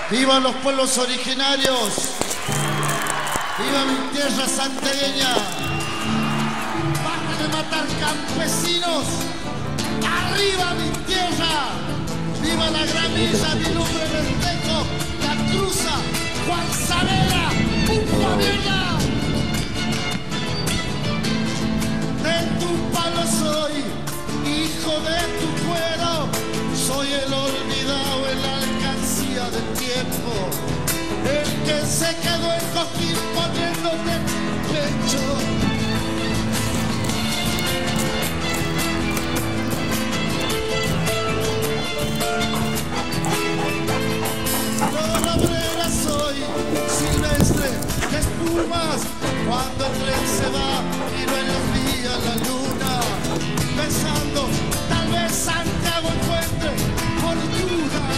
¡Viva los pueblos originarios! ¡Viva mi tierra santiagueña! ¡Basta de matar campesinos! ¡Arriba mi tierra! ¡Viva la gramilla, mi lumbre del teco, la cruza, Juan Saavedra, ¡puta mierda! De tu palo soy, hijo de tu cuero, soy el olvidado en la alcancía del tiempo, el que se quedó en Coquín poniéndote pecho. Toda obrera soy, silvestre, de espumas, cuando el tren se va y no hay los días la luna, pensando, tal vez Santiago encuentre fortuna.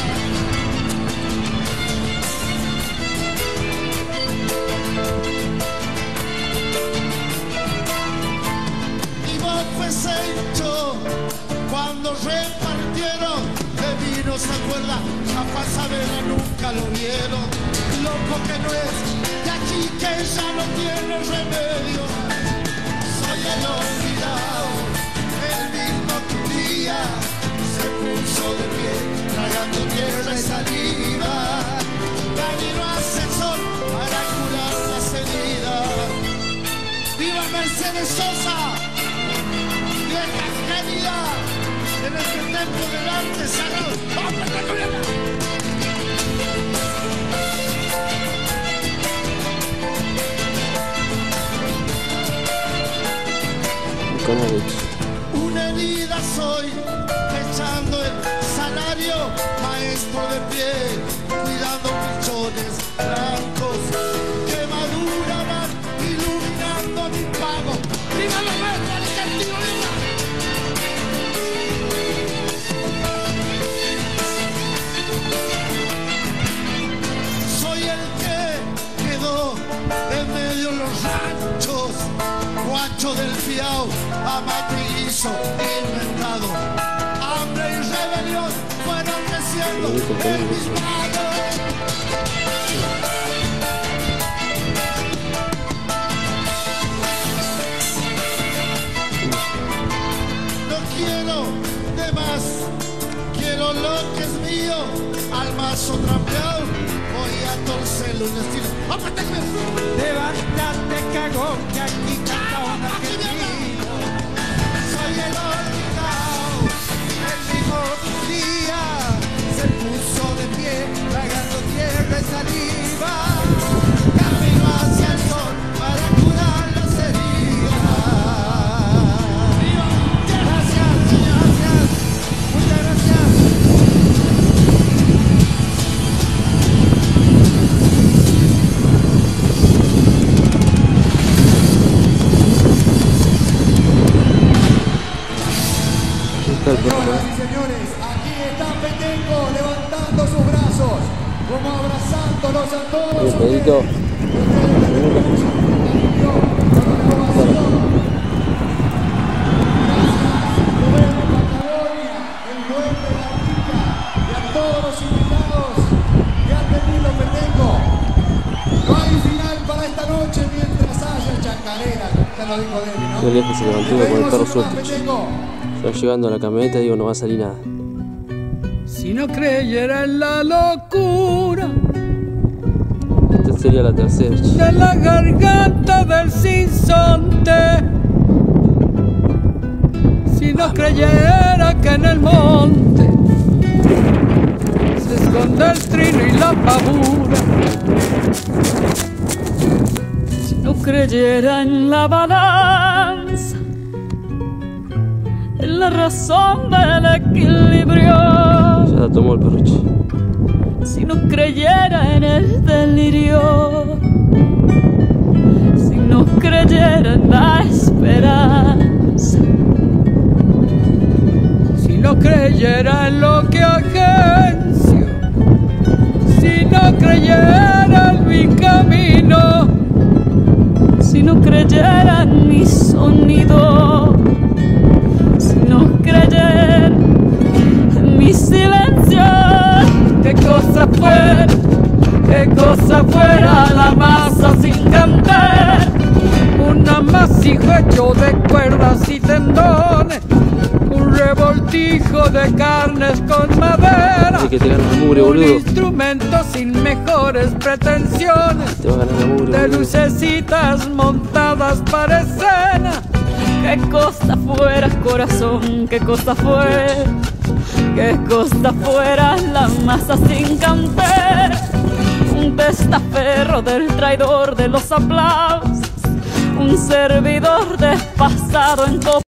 Y vos fuese hecho cuando repartieron de vino, se acuerda, a Juan Saavedra nunca lo vieron, loco que no es, de aquí que ya no tiene remedio. Soy el olvidado, el mismo que un día se puso de pie, tragando tierra y saliva, camino hacia el sol para curar las heridas. ¡Viva Mercedes Sosa! ¡Vieja genia! En este templo del arte sagrado. ¡Vamos, Juliana! Una herida soy, echando el salario, maestro de pie, cuidando pichones blancos, quemadura van iluminando mi pago. ¡Viva los maestros argentinos, viva! Soy el que quedó en medio de los ranchos, guacho del Piau, amatillizo inventado. Hambre y rebelión fueron creciendo en mis manos. No quiero de más, quiero lo que es mío, al mazo trampeado voy a torcerlo un estilo. Levántate, cagón, que aquí canta un argentino. Soy el olvidado, El mismo día se puso de pie, tragando tierra y saliva, camino hacia el sol para curar las heridas. Gracias, gracias, muchas gracias. Señoras y señores, aquí está Petenco levantando sus brazos, como abrazándolos a todos. Pedrito. El dueño de la chica, y a todos los invitados que han tenido Petenco. No hay final para esta noche mientras haya chacarera, ya lo dijo Debbie, ¿no? El viejo se levantó con el perro suelto. Petenco. Yo llegando a la camioneta digo, no va a salir nada. Si no creyera en la locura Esta sería la tercera. de la garganta del sinsonte, si no creyera que en el monte se esconde el trino y la pavura, si no creyera en la balanza, en la razón del equilibrio, Ya la tomó el perruche. si no creyera en el delirio, si no creyera en la esperanza, si no creyera en lo que agencio, si no creyera en mi camino, si no creyera en mi sonido, si no creyera en mi silencio, ¿qué cosa fue cortijo hecho de cuerdas y tendones, un revoltijo de carnes con madera, Así que te ganas la mugre, un boludo. instrumento sin mejores pretensiones, Te va a ganar la mugre, de boludo. lucecitas montadas para escena. Qué costa fuera, corazón, qué costa fuera, qué costa fuera la masa sin cantera, un testaferro del traidor de los aplausos, un servidor despasado en copa.